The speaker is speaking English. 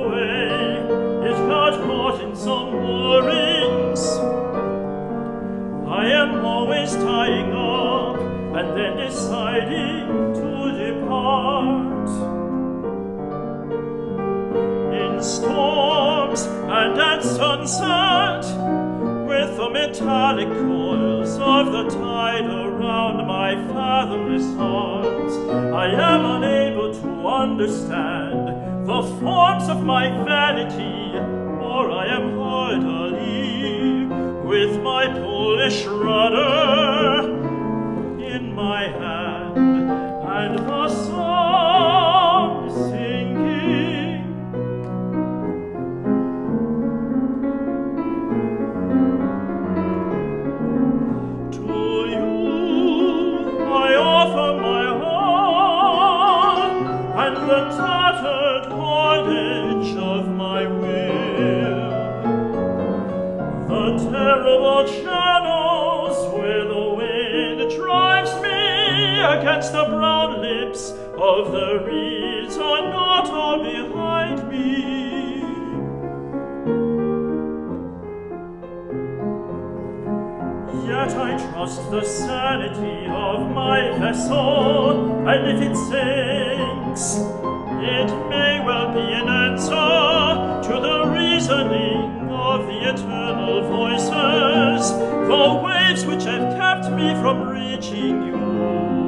away, it got caught in some moorings. I am always tying up and then deciding to depart. In storms and at sunset, with the metallic coils of the tide around my fathomless heart, I am unable to understand the forms of my vanity, or I am hard alee, with my Polish rudder in my hand, and the song singing. To you I offer my heart and the tattered cordage of my will, the terrible channels where the wind drives me against the brown lips of the reeds are not all behind me. Yet I trust the sanity of my vessel, and if it sinks, it may well be an answer to the reasoning of the eternal voices, the waves which have kept me from reaching you.